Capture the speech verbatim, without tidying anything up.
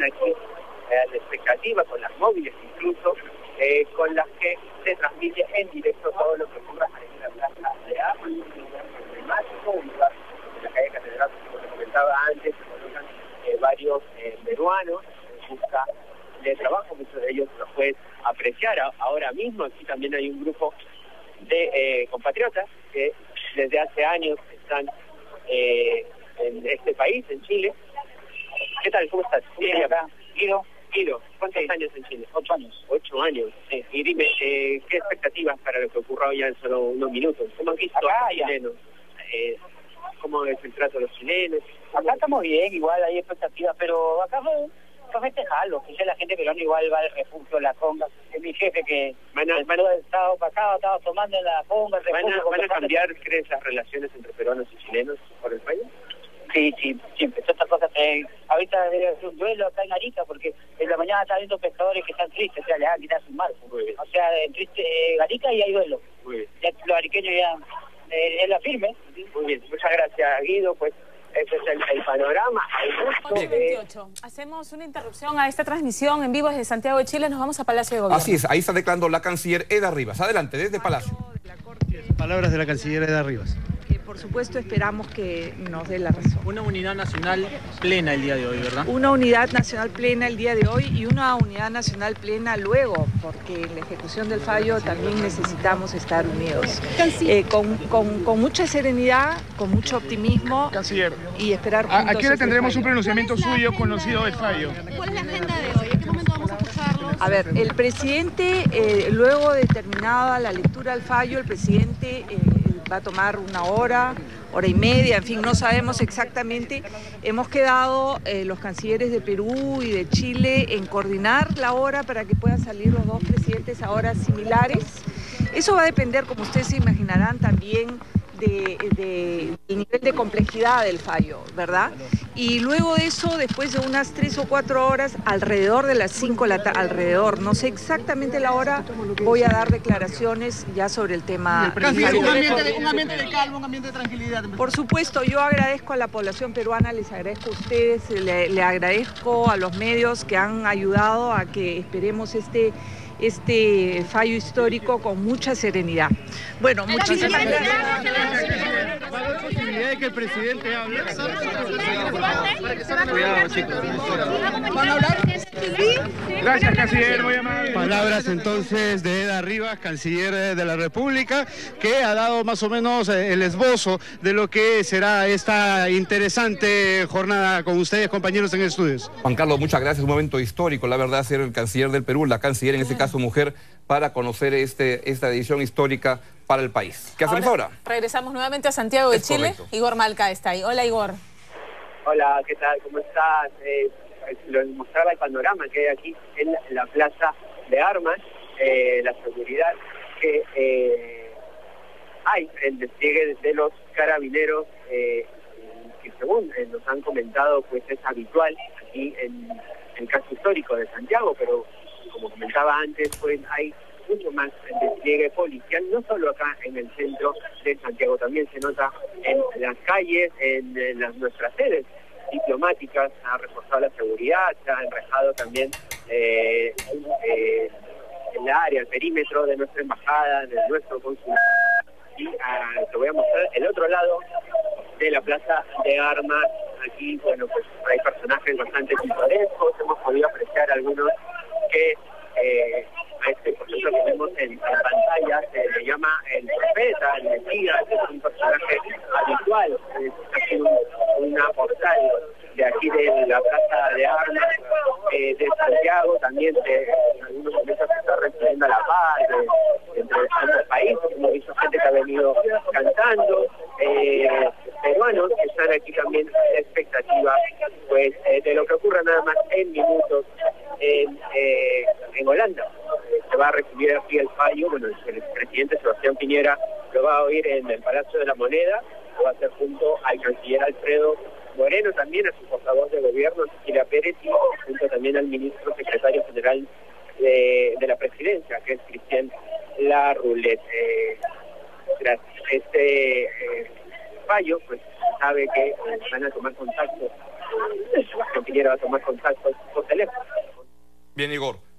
aquí eh, la expectativa, con las móviles incluso, eh, con las que se transmite en directo todo lo que ocurra en la plaza de Armas, emblemático, un lugar de la calle Catedral, como te comentaba antes, se colocan eh, varios eh, peruanos en busca de trabajo, muchos de ellos los puedes apreciar ahora mismo. Aquí también hay un grupo de eh, compatriotas que desde hace años están eh, en este país, en Chile. ¿Qué tal? ¿Cómo estás? Sí, acá. Guido. Guido, ¿cuántos sí. años en Chile? Ocho años. Ocho años. Sí. Y dime, eh, ¿qué expectativas para lo que ocurra hoy ya en solo unos minutos? ¿Cómo han visto Acá, a los ya. chilenos? Eh, ¿Cómo es el trato de los chilenos? Acá estamos bien, igual hay expectativas, pero acá fue fue festejarlo. Quizá la gente peruana igual va al refugio, la conga. Es mi jefe que Van a, van, el sábado pasado estaba tomando en la conga, el van refugio. a, ¿Van a cambiar, crees, las relaciones entre peruanos y chilenos por el país? Sí, sí, siempre. Todas estas cosas. Eh, ahorita debe ser un duelo acá en Arica, porque en la mañana está viendo pescadores que están tristes, o sea, le van a quitar sus marcos. O sea, en triste eh, Arica y hay duelo. Muy bien. Ya los ariqueños ya eh, es la firme. Muy bien, muchas gracias, Guido. Pues ese es el, el panorama. ocho y veintiocho. Hacemos una interrupción a esta transmisión en vivo desde Santiago de Chile. Nos vamos a Palacio de Gobierno. Así es, ahí está declarando la canciller Eda Rivas. Adelante, desde Palacio. Palabras de la canciller Eda Rivas. Que por supuesto esperamos que nos dé la razón. Una unidad nacional plena el día de hoy, ¿verdad? Una unidad nacional plena el día de hoy y una unidad nacional plena luego, porque en la ejecución del fallo también necesitamos estar unidos. Eh, con, con, con mucha serenidad, con mucho optimismo. Canciller, y esperar juntos. ¿a qué hora este tendremos fallo? un pronunciamiento suyo conocido del fallo? ¿Cuál es la agenda de hoy? ¿En qué momento vamos a escucharlos? A ver, el presidente, eh, luego de terminada la lectura del fallo, el presidente eh, va a tomar una hora, hora y media, en fin, no sabemos exactamente. Hemos quedado, eh, los cancilleres de Perú y de Chile, en coordinar la hora para que puedan salir los dos presidentes a horas similares. Eso va a depender, como ustedes se imaginarán, también de, de, del nivel de complejidad del fallo, ¿verdad? Y luego de eso, después de unas tres o cuatro horas, alrededor de las cinco de la tarde, alrededor, no sé exactamente la hora, voy a dar declaraciones ya sobre el tema. Canciller, un ambiente, de, un ambiente de calma, un ambiente de tranquilidad. Por supuesto, yo agradezco a la población peruana, les agradezco a ustedes, le, le agradezco a los medios que han ayudado a que esperemos este... este fallo histórico con mucha serenidad. Bueno, muchísimas gracias. ¿Va a haber posibilidad de que el presidente hable? Cuidado, chicos. ¿Van a hablar? Gracias, canciller, muy amable. Palabras entonces de Eda Rivas, canciller de la República, que ha dado más o menos el esbozo de lo que será esta interesante jornada con ustedes, compañeros en estudios. Juan Carlos, muchas gracias. Un momento histórico, la verdad, ser el canciller del Perú, la canciller en este caso mujer, para conocer este, esta edición histórica para el país. ¿Qué hacemos ahora? ahora? Regresamos nuevamente a Santiago de Es Chile. correcto. Igor Malca está ahí. Hola, Igor. Hola, ¿qué tal? ¿Cómo estás? Eh, lo mostraba el panorama que hay aquí en la, en la plaza de Armas, eh, la seguridad que eh, hay, el despliegue de los carabineros, eh, que según eh, nos han comentado, pues es habitual aquí en, en el caso histórico de Santiago, pero como comentaba antes, pues hay mucho más despliegue policial, no solo acá en el centro de Santiago, también se nota en las calles, en, en las, nuestras sedes diplomáticas, ha reforzado la seguridad, se ha enrejado también eh, eh, el área, el perímetro de nuestra embajada, de nuestro consulado. Y ah, te voy a mostrar el otro lado de la plaza de Armas. Aquí, bueno, pues hay personajes bastante pintorescos, hemos podido apreciar algunos que eh, a este, por ejemplo, que vemos en, en pantalla, se le llama el profeta, el Mesías, es un personaje habitual, es casi un, una postal de aquí de la plaza de Armas, eh, de Santiago, también de, en algunos momentos se está refiriendo a la paz de, entre ambos países, hemos visto gente que ha venido cantando, eh, peruanos que están aquí también en expectativa pues eh, de lo que ocurra nada más en minutos en, eh, en Holanda. Eh, se va a recibir aquí el fallo, bueno, el presidente Sebastián Piñera lo va a oír en el Palacio de la Moneda, lo va a hacer junto al canciller Alfredo Moreno, también a su portavoz de gobierno, Cecilia Pérez, y junto también al ministro secretario general de, de la presidencia, que es Cristian Larroulet. Eh, gracias. Este eh, fallo, pues sabe que eh, van a tomar contacto, Sebastián Piñera va a tomar contacto contacto por teléfono. Bien, Igor.